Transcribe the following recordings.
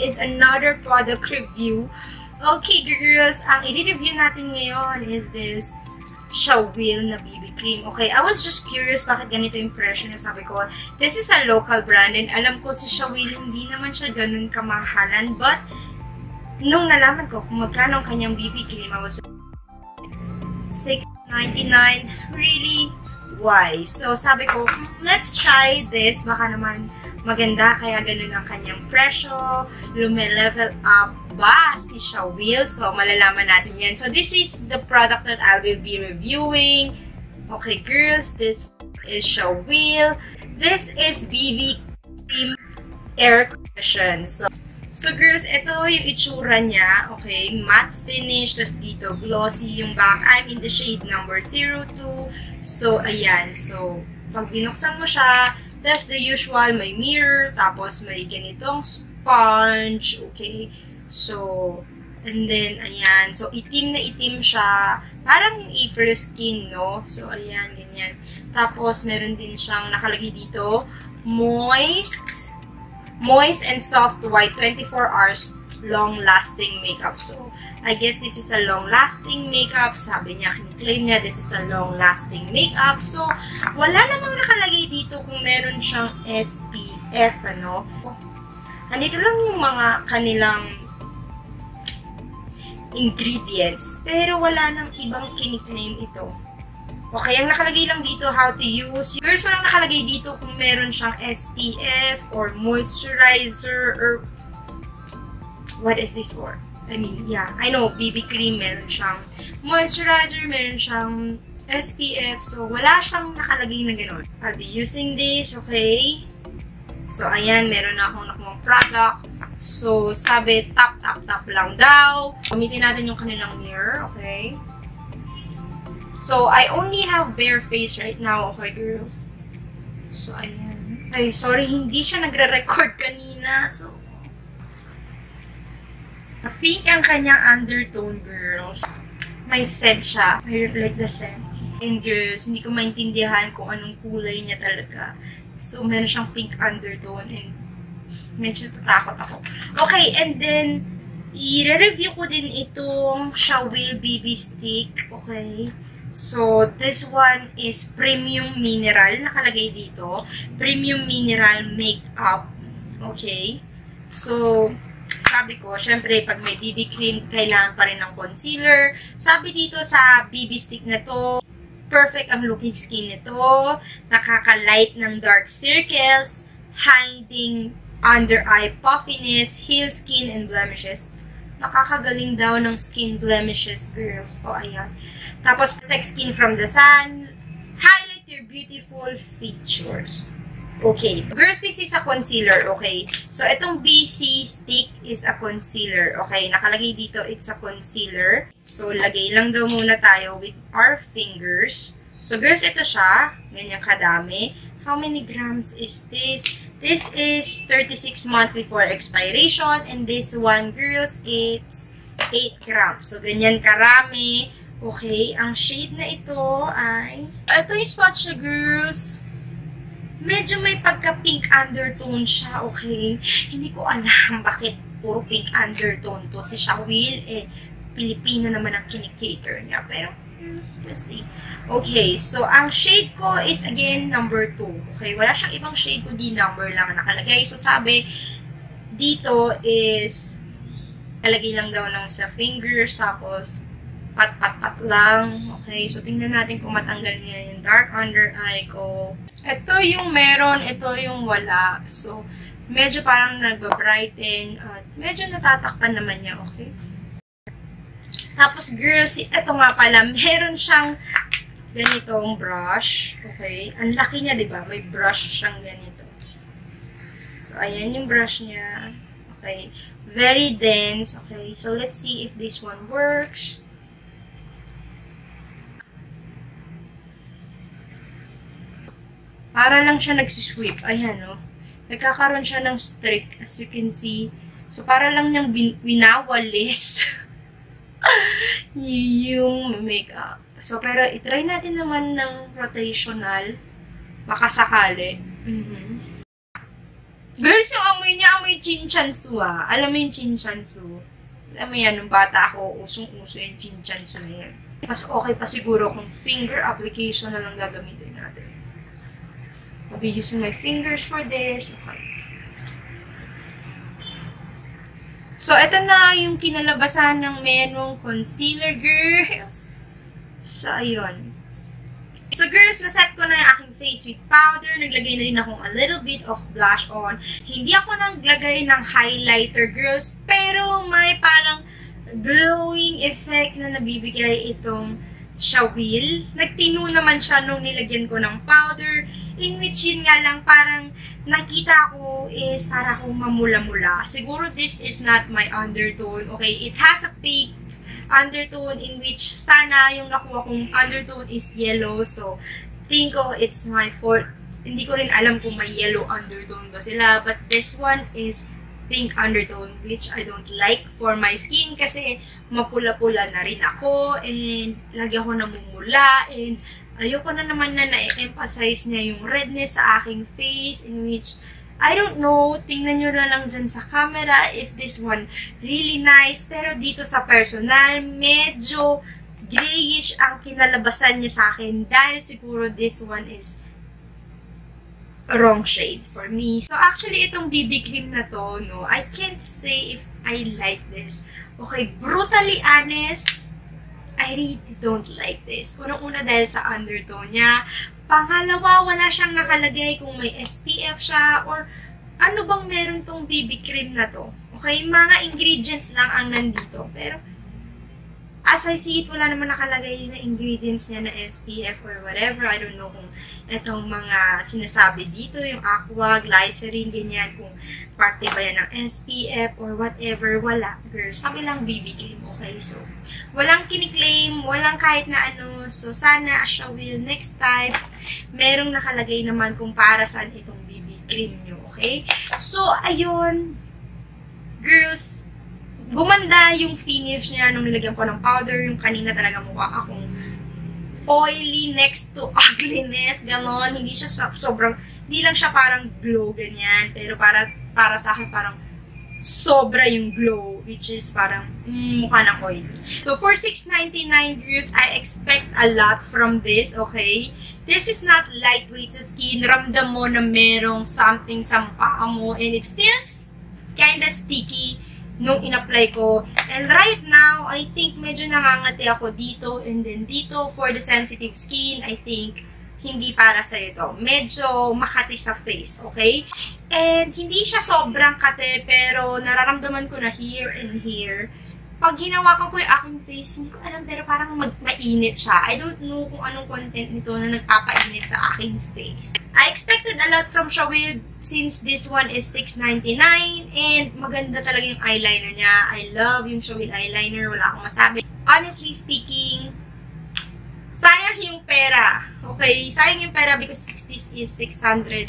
is another product review. Okay, girls, ang i-review natin ngayon is this Shawil na BB cream. Okay, I was just curious bakit ganito yung presyo niya. Sabi ko, this is a local brand and alam ko si Shawil hindi naman siya ganun kamahalan. But, nung nalaman ko kung magkano ang kanyang BB cream, I was $6.99. Really? Why? So, sabi ko, let's try this. Baka naman maganda, kaya ganun ang kanyang presyo. Lume-level up ba si Shawil? So, malalaman natin yan. So, this is the product that I will be reviewing. Okay, girls, this is Shawil. This is BB Cream Air Cushion. So, girls, ito yung itsura niya. Okay, matte finish. Tapos dito, glossy yung back. I'm in the shade number 02. So, ayan. So, pag binuksan mo siya, there's the usual, may mirror, tapos may ganitong sponge, okay? So, and then, ayan. So, itim na itim siya. Parang yung April skin, no? So, ayan, ganyan. Tapos, meron din siyang nakalagay dito, moist and soft white, 24 hours long-lasting makeup. So, I guess this is a long-lasting makeup. Sabi niya, claim niya, this is a long-lasting makeup. So, wala namang nakalagay dito kung meron siyang SPF, ano. Andito lang yung mga kanilang ingredients. Pero wala nang ibang kiniklaim ito. Okay, ang nakalagay lang dito, how to use. Girls, walang nakalagay dito kung meron siyang SPF or moisturizer or what is this for? I mean, yeah, I know, BB cream, meron siyang moisturizer, meron siyang SPF, so wala siyang nakalagay na gano'n. I'll be using this, okay? So, ayan, meron na akong nakuha product. So, sabi, tap lang daw. Gamitin natin yung kanilang mirror, okay? So, I only have bare face right now, okay, girls? So, ayan. Ay, sorry, hindi siya nagre-record kanina, so pink ang kanyang undertone, girls. May scent siya. I like the scent. And girls, hindi ko maintindihan kung anong kulay niya talaga. So, meron siyang pink undertone and medyo tatakot ako. Okay, and then, i-review ko din itong Shawil BB Stick. Okay. So, this one is Premium Mineral. Nakalagay dito. Premium Mineral Makeup. Okay. So, sabi ko, syempre, pag may BB cream, kailangan pa rin ng concealer. Sabi dito sa BB stick na to, perfect ang looking skin nito. Nakaka-light ng dark circles, hiding under eye puffiness, heal skin and blemishes. Nakakagaling daw ng skin blemishes, girls. So, ayan. Tapos, protect skin from the sun, highlight your beautiful features. Okay. Girls, this is a concealer, okay? So, itong BC stick is a concealer, okay? Nakalagay dito, it's a concealer. So, lagay lang daw muna tayo with our fingers. So, girls, ito siya. Ganyan kadami. How many grams is this? This is 36 months before expiration. And this one, girls, it's 8 grams. So, ganyan karami. Okay. Ang shade na ito ay ito yung swatch siya, girls. Medyo may pagka-pink undertone siya, okay? Hindi ko alam bakit puro pink undertone to. Si Shawil, Pilipino naman ang kinikater niya. Pero, let's see. Okay, so ang shade ko is, again, number 2. Okay, wala siyang ibang shade, kundi number lang nakalagay. So, sabi, dito is, nalagay lang daw ng sa fingers, tapos, pat lang. Okay, so tingnan natin kung matanggal niya yung dark under eye ko. Ito yung meron, ito yung wala. So, medyo parang nagba-brighten at medyo natatakpan naman niya, okay? Tapos, girls, ito nga pala, meron siyang ganitong brush. Okay? Ang laki niya, diba? May brush siyang ganito. So, ayan yung brush niya. Okay? Very dense. Okay? So, let's see if this one works. Para lang siya nagsisweep. Ayan, no? Nagkakaroon siya ng streak, as you can see. So, para lang niyang winawalis yung makeup. So, pero itry natin naman ng rotational. Makasakali. Girls, yung amoy niya, amoy chinchansu ah. Alam mo yung chinchansu? Alam mo yan, nung bata ako, usong-uso yung chinchansu na yan. Mas okay pa siguro kung finger application na lang gagamitin natin. I'll be using my fingers for this. Okay. So, ito na yung kinalabasan ng merong concealer, girls. So, ayun. So, girls, naset ko na yung aking face with powder. Naglagay na rin akong a little bit of blush on. Hindi ako naglagay ng highlighter, girls. Pero, may parang glowing effect na nabibigay itong Shawil. Nagtino naman siya nung nilagyan ko ng powder. In which, yun nga lang, parang nakita ko is para akong mamula-mula. Siguro this is not my undertone. Okay, it has a pink undertone in which sana yung nakuha kong undertone is yellow. So, think ko it's my fault. Hindi ko rin alam kung may yellow undertone ba sila. But this one is pink undertone, which I don't like for my skin kasi mapula-pula na rin ako and lagi ako namumula and ayoko na naman na na-emphasize niya yung redness sa aking face, in which I don't know, tingnan nyo na lang dyan sa camera if this one really nice, pero dito sa personal medyo grayish ang kinalabasan niya sa akin dahil siguro this one is wrong shade for me. So, actually, itong BB cream na to, no, I can't say if I like this. Okay, brutally honest, I really don't like this. Unang-una dahil sa undertone niya. Pangalawa, wala siyang nakalagay kung may SPF siya or ano bang meron tong BB cream na to. Okay, mga ingredients lang ang nandito. Pero, as I see it, wala naman nakalagay na ingredients niya na SPF or whatever. I don't know kung itong mga sinasabi dito, yung aqua, glycerin, ganyan, kung parte ba yan ng SPF or whatever. Wala, girls. Sabi lang BB cream, okay? So, walang kiniklaim, walang kahit na ano. So, sana, Shawil, next time, merong nakalagay naman kung para saan itong BB cream nyo, okay? So, ayun, girls, gumanda yung finish niya nung nilagyan ko ng powder. Yung kanina talaga mukha akong oily next to ugliness. Ganon. Hindi siya sobrang, hindi lang siya parang glow, ganyan. Pero para sa akin, parang sobra yung glow, which is parang mukha ng oily. So, for $6.99, girls, I expect a lot from this, okay? This is not lightweight sa skin. Ramdam mo na merong something sa mukha mo, and it feels kinda sticky nung in-apply ko. And right now, I think medyo nangangati ako dito and then dito. For the sensitive skin, I think hindi para sa ito. Medyo makati sa face, okay? And hindi siya sobrang kate, pero nararamdaman ko na here and here. Pag hinawakan ko yung aking face, hindi ko alam, pero parang mainit siya. I don't know kung anong content nito na nagpapainit sa aking face. I expected a lot from Shawil since this one is $6.99 and maganda talaga yung eyeliner niya. I love yung Shawil eyeliner. Wala akong masabi. Honestly speaking, sayang yung pera. Okay? Sayang yung pera because this is $699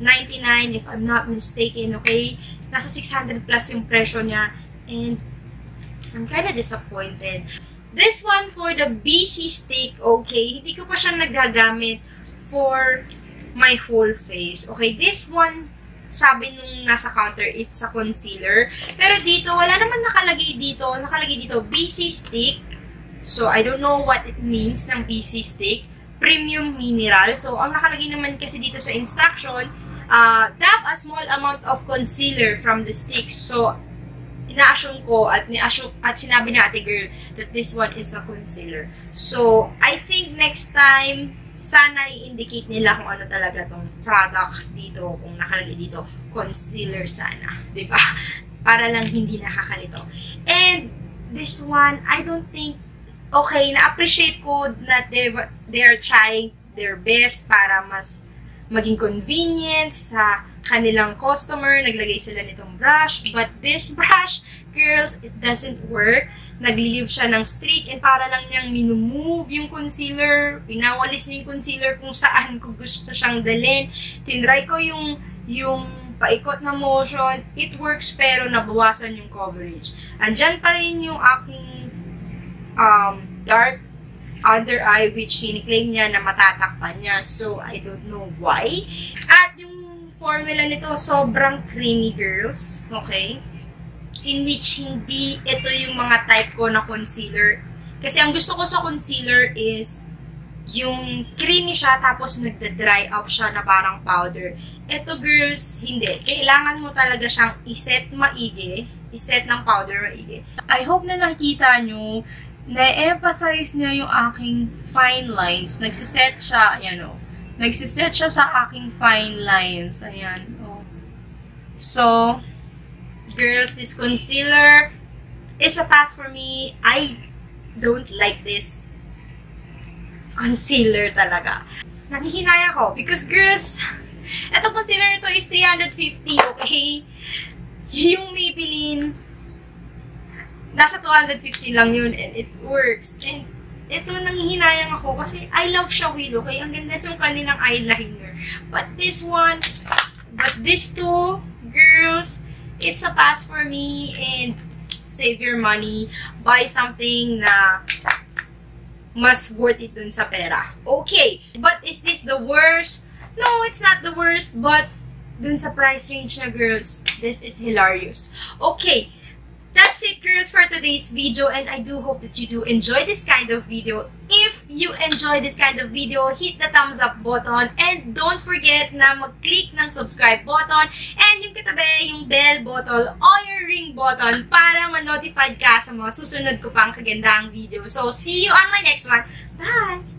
if I'm not mistaken. Okay? Nasa 600 plus yung presyo niya. And I'm kind of disappointed. This one for the BC stick, okay, hindi ko pa siya nagagamit for my whole face. Okay, this one, sabi nung nasa counter, it's a concealer. Pero dito, wala naman nakalagay dito. Nakalagay dito, BC stick. So, I don't know what it means ng BC stick. Premium mineral. So, ang nakalagay naman kasi dito sa instruction, dab a small amount of concealer from the stick. So, ina-assume ko at sinabi ni ate girl that this one is a concealer. So, I think next time, sana i-indicate nila kung ano talaga tong product dito, kung nakalagay dito, concealer sana. Diba? Para lang hindi nakakalito. And, this one, I don't think, okay, na-appreciate ko that they are trying their best para mas maging convenient sa kanilang customer. Naglagay sila nitong brush. But this brush, girls, it doesn't work. Nag-leave siya ng streak and para lang niyang minumove yung concealer. Pinawalis niya yung concealer kung saan ko gusto siyang dalhin. Tinry ko yung paikot na motion. It works pero nabawasan yung coverage. Andyan pa rin yung aking dark under eye which siniklaim niya na matatakpan niya. So, I don't know why. At yung formula nito sobrang creamy, girls. Okay? In which hindi ito yung mga type ko na concealer. Kasi ang gusto ko sa concealer is yung creamy siya tapos nagda-dry up siya na parang powder. Ito, girls, hindi. Kailangan mo talaga siyang iset maigi. Iset ng powder maigi. I hope na nakikita nyo na-emphasize niya yung aking fine lines. Nagsiset siya, ayan o. Nagsiset siya sa aking fine lines. Ayan, o. So, girls, this concealer is a pass for me. I don't like this concealer talaga. Nanghihinaya ko because, girls, etong concealer nito is 350, okay? Yung Maybelline, nasa 250 lang yun and it works. And ito, nanghihinayang ako kasi I love Shawil, okay? Ang ganda yung kanilang eyeliner. But this one, these two, girls, it's a pass for me and save your money. Buy something na mas worth it dun sa pera. Okay, but is this the worst? No, it's not the worst, but dun sa price range na, girls, this is hilarious. Okay, that's it, girls, for today's video, and I do hope that you do enjoy this kind of video. If you enjoy this kind of video, hit the thumbs up button, and don't forget na mag-click ng subscribe button, and yung katabi, yung bell button, o yung ring button, para ma-notified ka sa mga susunod ko pang kagandang video. So, see you on my next one. Bye!